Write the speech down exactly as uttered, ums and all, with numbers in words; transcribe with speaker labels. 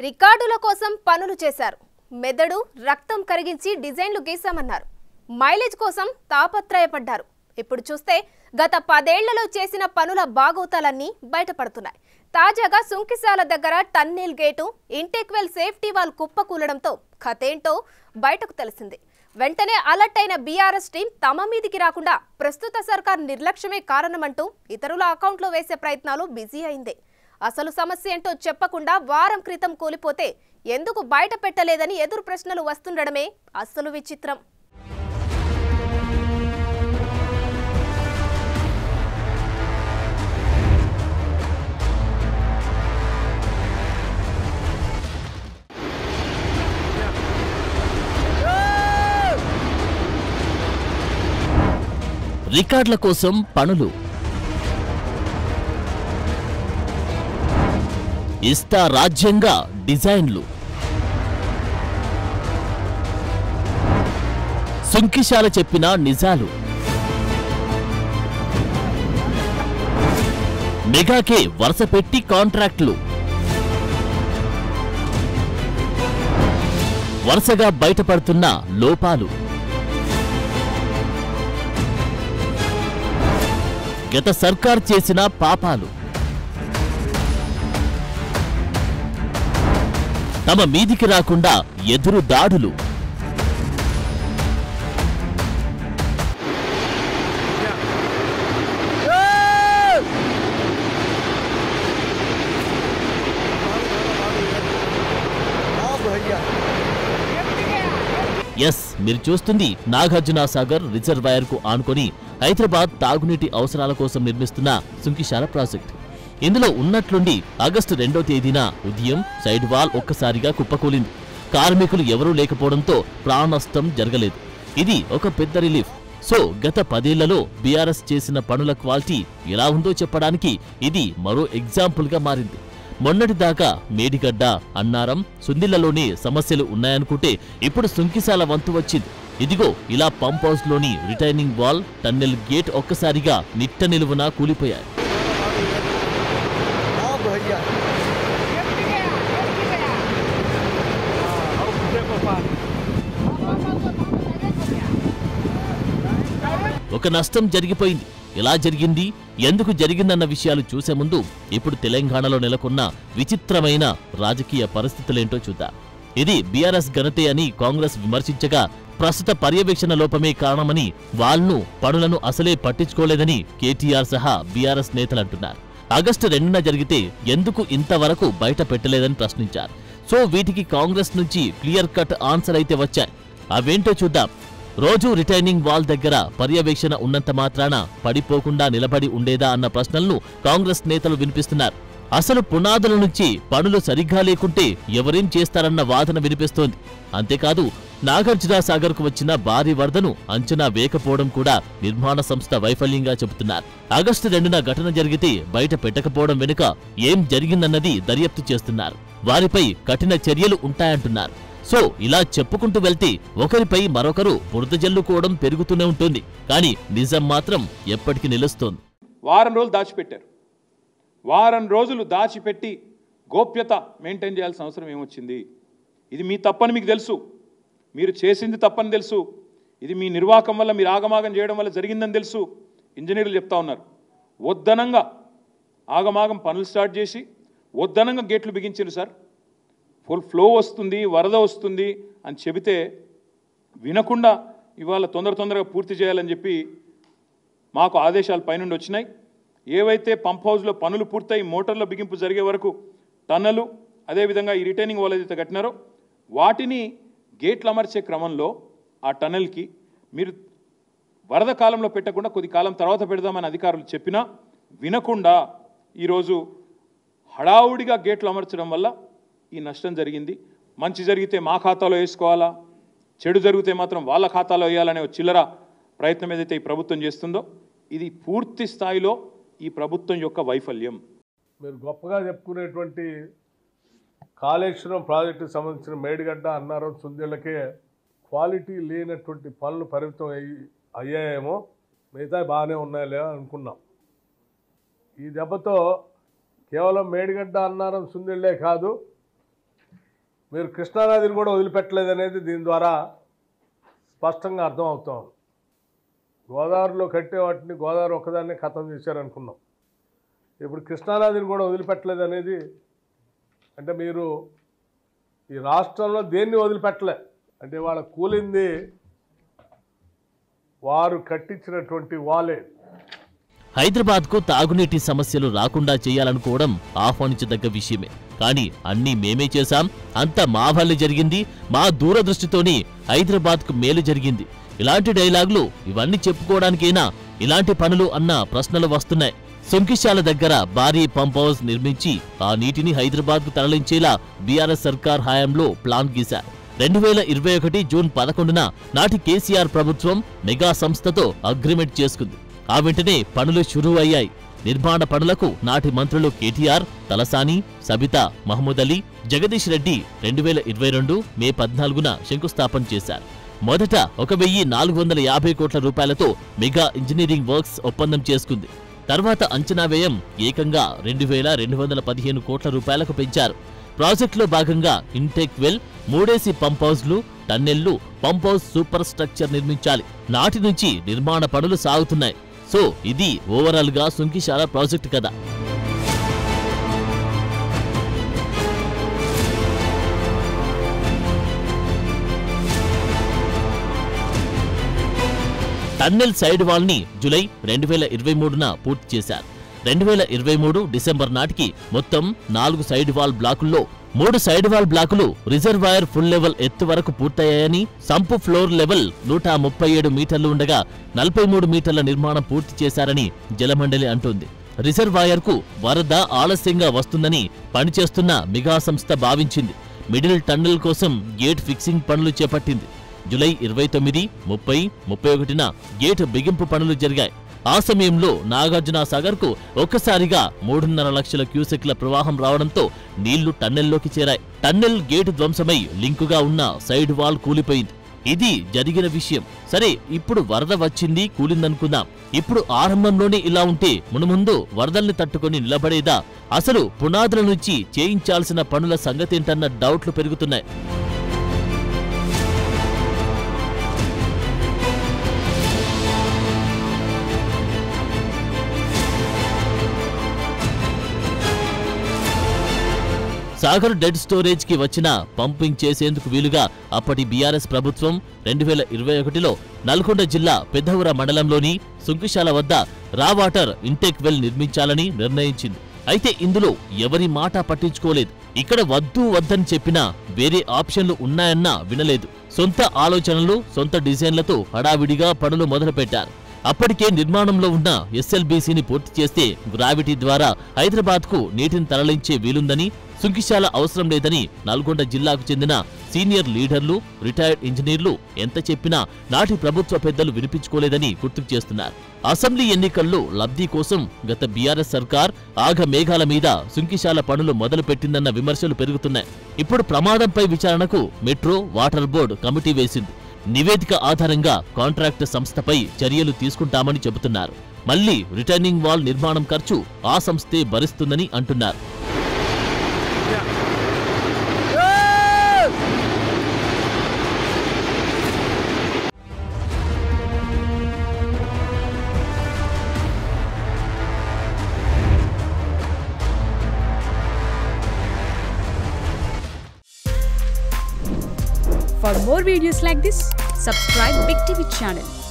Speaker 1: రికార్డుల కోసం పనులు చేశారు. మెదడు రక్తం కరిగించి డిజైన్లు గీసామన్నారు. మైలేజ్ కోసం తాపత్రయపడ్డారు. ఇప్పుడు చూస్తే గత పదేళ్లలో చేసిన పనుల బాగోతాలన్నీ బయటపడుతున్నాయి. తాజాగా సుంకిశాల దగ్గర tunnel gate, intake well safety wall కుప్పకూలడంతో కథేంటో బయటకు తెలిసింది. వెంటనే అలర్ట్ అయిన బీఆర్ఎస్ టీం తమ మీదికి రాకుండా ప్రస్తుత సర్కార్ నిర్లక్ష్యమే కారణమంటూ ఇతరుల అకౌంట్లో వేసే ప్రయత్నాలు బిజీ అయింది. అసలు సమస్య ఏంటో చెప్పకుండా వారం క్రితం కూలిపోతే ఎందుకు బయట పెట్టలేదని ఎదురు ప్రశ్నలు వస్తుండడమే అసలు విచిత్రం.
Speaker 2: రికార్డుల కోసం పనులు, ఇస్తా రాజ్యంగా డిజైన్లు, సుంకిశాల చెప్పిన నిజాలు, మెగాకే వరుస పెట్టి కాంట్రాక్టులు, వరుసగా బయటపడుతున్న లోపాలు, గత సర్కార్ చేసిన పాపాలు, తమ మీదికి రాకుండా ఎదురు దాడులు, ఎస్ మీరు చూస్తుంది నాగార్జున సాగర్ రిజర్వాయర్ కు ఆనుకొని హైదరాబాద్ తాగునీటి అవసరాల కోసం నిర్మిస్తున్న సుంకిశాల ప్రాజెక్ట్. ఇందులో ఉన్నట్లుండి ఆగస్టు రెండో తేదీన ఉదయం సైడ్ వాల్ ఒక్కసారిగా కుప్పకూలింది. కార్మికులు ఎవరూ లేకపోవడంతో ప్రాణ నష్టం జరగలేదు. ఇది ఒక పెద్ద రిలీఫ్. సో గత పదేళ్లలో బీఆర్ఎస్ చేసిన పనుల క్వాలిటీ ఎలా ఉందో చెప్పడానికి ఇది మరో ఎగ్జాంపుల్ గా మారింది. మొన్నటిదాకా మేడిగడ్డ, అన్నారం, సుందిళ్లలోనే సమస్యలు ఉన్నాయనుకుంటే ఇప్పుడు సుంకిశాల వంతు వచ్చింది. ఇదిగో ఇలా పంప్ హౌస్ లోని రిటైనింగ్ వాల్, టన్నెల్ గేట్ ఒక్కసారిగా నిట్ట నిలువున కూలిపోయాయి. ఒక నష్టం జరిగిపోయింది. ఎలా జరిగింది, ఎందుకు జరిగిందన్న విషయాలు చూసే ముందు ఇప్పుడు తెలంగాణలో నెలకొన్న విచిత్రమైన రాజకీయ పరిస్థితులేంటో చూద్దాం. ఇది బీఆర్ఎస్ ఘనతే అని కాంగ్రెస్ విమర్శించగా, ప్రస్తుత పర్యవేక్షణ లోపమే కారణమని, వాళ్లను పనులను అసలే పట్టించుకోలేదని కేటీఆర్ సహా బీఆర్ఎస్ నేతలంటున్నారు. ఆగస్టు రెండున జరిగితే ఎందుకు ఇంతవరకు బయట పెట్టలేదని ప్రశ్నించారు. సో వీటికి కాంగ్రెస్ నుంచి క్లియర్ కట్ ఆన్సర్ అయితే వచ్చాయి. అవేంటో చూద్దాం. రోజు రిటైనింగ్ వాల్ దగ్గర పర్యవేక్షణ ఉన్నంత మాత్రాన పడిపోకుండా నిలబడి ఉండేదా అన్న ప్రశ్నలను కాంగ్రెస్ నేతలు వినిపిస్తున్నారు. అసలు పునాదుల నుంచి పనులు సరిగ్గా లేకుంటే ఎవరేం చేస్తారన్న వాదన వినిపిస్తోంది. అంతేకాదు నాగార్జున సాగర్ కు వచ్చిన భారీ వరదను అంచనా వేయకపోవడం కూడా నిర్మాణ సంస్థ వైఫల్యంగా చెబుతున్నారు. ఆగస్టు రెండున ఘటన జరిగితే బయట పెట్టకపోవడం వెనుక ఏం జరిగిందన్నది దర్యాప్తు చేస్తున్నారు. వారిపై కఠిన చర్యలు ఉంటాయంటున్నారు. సో ఇలా చెప్పుకుంటూ వెళ్తే ఒకరిపై మరొకరు బురద జల్లుకోవడం పెరుగుతూనే ఉంటుంది. కానీ నిజం మాత్రం ఎప్పటికీ నిలుస్తోంది.
Speaker 3: వారం రోజులు దాచిపెట్టారు. వారం రోజులు దాచిపెట్టి గోప్యత మెయింటైన్ చేయాల్సిన అవసరం ఏమొచ్చింది? ఇది మీ తప్పని మీకు తెలుసు, మీరు చేసింది తప్పని తెలుసు, ఇది మీ నిర్వాహకం వల్ల, మీరు ఆగమాగం చేయడం వల్ల జరిగిందని తెలుసు. ఇంజనీర్లు చెప్తా ఉన్నారు, వద్దనంగా ఆగమాగం పనులు స్టార్ట్ చేసి వద్దనంగా గేట్లు బిగించారు సార్. ఫుల్ ఫ్లో వస్తుంది, వరద వస్తుంది అని చెబితే వినకుండా ఇవాళ తొందర తొందరగా పూర్తి చేయాలని చెప్పి మాకు ఆదేశాలు పైనుండి వచ్చినాయి. ఏవైతే పంప్ హౌస్లో పనులు పూర్తయి మోటార్ల బిగింపు జరిగే వరకు టన్నలు, అదేవిధంగా ఈ రిటైనింగ్ వాల్ ఏదైతే కట్టినారో వాటిని గేట్లు అమర్చే క్రమంలో ఆ టన్నెల్కి మీరు వరద కాలంలో పెట్టకుండా కొద్ది కాలం తర్వాత పెడదామని అధికారులు చెప్పినా వినకుండా ఈరోజు హడావుడిగా గేట్లు అమర్చడం వల్ల ఈ నష్టం జరిగింది. మంచి జరిగితే మా ఖాతాలో వేసుకోవాలా, చెడు జరిగితే మాత్రం వాళ్ళ ఖాతాలో వేయాలనే చిల్లర ప్రయత్నం ఏదైతే ఈ ప్రభుత్వం చేస్తుందో ఇది పూర్తి స్థాయిలో ఈ ప్రభుత్వం యొక్క వైఫల్యం.
Speaker 4: మీరు గొప్పగా చెప్పుకునేటువంటి కాళేశ్వరం ప్రాజెక్టుకు సంబంధించిన మేడిగడ్డ, అన్నారం, సుందిళ్ళకే క్వాలిటీ లేనటువంటి పనులు పరిమితం అయ్యి అయ్యాయేమో, మిగతా బాగానే ఉన్నాయలే అనుకున్నాం. ఈ దెబ్బతో కేవలం మేడిగడ్డ, అన్నారం, సుందిళ్ళే కాదు, మీరు కృష్ణానదిని కూడా వదిలిపెట్టలేదనేది దీని ద్వారా స్పష్టంగా అర్థం అవుతాం. గోదావరిలో కట్టే వాటిని గోదావరి ఒక్కదాన్నే ఖతం చేశారనుకున్నాం. ఇప్పుడు కృష్ణానదిని కూడా వదిలిపెట్టలేదు అనేది అంటే మీరు ఈ రాష్ట్రంలో దేన్ని వదిలిపెట్టలే అంటే వాళ్ళ కూలింది వారు కట్టించినటువంటి వాలే.
Speaker 2: హైదరాబాద్కు తాగునీటి సమస్యలు రాకుండా చేయాలనుకోవడం ఆహ్వానించదగ్గ విషయమే. కానీ అన్నీ మేమే చేశాం, అంతా మా వల్లే జరిగింది, మా దూరదృష్టితోని హైదరాబాద్కు మేలు జరిగింది. ఇలాంటి డైలాగులు ఇవన్నీ చెప్పుకోవడానికైనా ఇలాంటి పనులు అన్న ప్రశ్నలు వస్తున్నాయి. సుంకిశాల దగ్గర భారీ పంప్ హౌస్ నిర్మించి ఆ నీటిని హైదరాబాద్కు తరలించేలా బీఆర్ఎస్ సర్కార్ హయాంలో ప్లాన్ గీశారు. రెండు వేల ఇరవై ఒకటి జూన్ పదకొండున నాటి కేసీఆర్ ప్రభుత్వం మెగా సంస్థతో అగ్రిమెంట్ చేసుకుంది. ఆ వెంటనే పనులు షురూ అయ్యాయి. నిర్మాణ పనులకు నాటి మంత్రులు కేటీఆర్, తలసాని, సబితా, మహమూద్ అలీ, జగదీష్ రెడ్డి రెండు వేల ఇరవై రెండు మే పద్నాలుగున శంకుస్థాపన చేశారు. మొదట ఒక వెయ్యి నాలుగు వందల యాభై కోట్ల రూపాయలతో మెగా ఇంజనీరింగ్ వర్క్స్ ఒప్పందం చేసుకుంది. తర్వాత అంచనా వ్యయం ఏకంగా రెండు వేల రెండు వందల పదిహేను కోట్ల రూపాయలకు పెంచారు. ప్రాజెక్టులో భాగంగా ఇంటెక్ వెల్, మూడేసి పంప్ హౌస్లు, టన్నెళ్లు, పంప్ హౌస్ సూపర్ స్ట్రక్చర్ నిర్మించాలి. నాటి నుంచి నిర్మాణ పనులు సాగుతున్నాయి. సో ఇది ఓవరాల్ గా సుంకిశాల ప్రాజెక్టు కదా. టన్నెల్ సైడ్ వాల్ ని జూలై రెండు వేల ఇరవై మూడున పూర్తి చేశారు. రెండు వేల ఇరవై మూడు డిసెంబర్ నాటికి మొత్తం నాలుగు సైడ్ వాల్ బ్లాకుల్లో మూడు సైడ్ వాల్ బ్లాకులు రిజర్వాయర్ ఫుల్ లెవెల్ ఎత్తు వరకు పూర్తయ్యాయని, సంపు ఫ్లోర్ లెవెల్ నూట ముప్పై ఏడు మీటర్లు ఉండగా నలభై మూడు మీటర్ల నిర్మాణం పూర్తి చేశారని జలమండలి అంటోంది. రిజర్వాయర్ కు వరద ఆలస్యంగా వస్తుందని పనిచేస్తున్న మెగా సంస్థ భావించింది. మిడిల్ టన్నెల్ కోసం గేట్ ఫిక్సింగ్ పనులు చేపట్టింది. జూలై ఇరవై తొమ్మిది, ముప్పై, ముప్పై ఒకటిన గేట్ బిగింపు పనులు జరిగాయి. ఆ సమయంలో నాగార్జున సాగర్ కు ఒక్కసారిగా మూడున్నర లక్షల క్యూసెక్ల ప్రవాహం రావడంతో నీళ్లు టన్నెల్లోకి చేరాయి. టన్నెల్ గేటు ధ్వంసమై లింకుగా ఉన్న సైడ్ వాల్ కూలిపోయింది. ఇది జరిగిన విషయం. సరే, ఇప్పుడు వరద వచ్చింది, కూలిందనుకుందాం. ఇప్పుడు ఆరంభంలోనే ఇలా ఉంటే మునుముందు వరదల్ని తట్టుకొని నిలబడేదా? అసలు పునాదుల నుంచి చేయించాల్సిన పనుల సంగతేంటన్న డౌట్లు పెరుగుతున్నాయి. సాగర్ డెడ్ స్టోరేజ్ కి వచ్చిన పంపింగ్ చేసేందుకు వీలుగా అప్పటి బీఆర్ఎస్ ప్రభుత్వం రెండు వేల ఇరవై ఒకటిలో నల్గొండ జిల్లా పెద్దవుర మండలంలోని సుంకిశాల వద్ద రా వాటర్ ఇంటెక్ వెల్ నిర్మించాలని నిర్ణయించింది. అయితే ఇందులో ఎవరి మాట పట్టించుకోలేదు. ఇక్కడ వద్దు వద్దని చెప్పినా వేరే ఆప్షన్లు ఉన్నాయన్నా వినలేదు. సొంత ఆలోచనలు, సొంత డిజైన్లతో హడావిడిగా పనులు మొదలుపెట్టారు. అప్పటికే నిర్మాణంలో ఉన్న ఎస్ఎల్బీసీని పూర్తి చేస్తే గ్రావిటీ ద్వారా హైదరాబాద్కు నీటిని తరలించే వీలుందని, సుంకిశాల అవసరం లేదని నల్గొండ జిల్లాకు చెందిన సీనియర్ లీడర్లు, రిటైర్డ్ ఇంజనీర్లు ఎంత చెప్పినా నాటి ప్రభుత్వ పెద్దలు వినిపించుకోలేదని గుర్తుకు చేస్తున్నారు. అసెంబ్లీ ఎన్నికల్లో లబ్ధి కోసం గత బీఆర్ఎస్ సర్కార్ ఆగ మేఘాల మీద సుంకిశాల పనులు మొదలు పెట్టిందన్న విమర్శలు పెరుగుతున్నాయి. ఇప్పుడు ప్రమాదంపై విచారణకు మెట్రో వాటర్ బోర్డు కమిటీ వేసింది. నివేదిక ఆధారంగా కాంట్రాక్ట్ సంస్థపై చర్యలు తీసుకుంటామని చెబుతున్నారు. మళ్లీ రిటర్నింగ్ వాల్ నిర్మాణం ఖర్చు ఆ సంస్థే భరిస్తుందని అంటున్నారు.
Speaker 5: For more videos like this, subscribe Big T V channel.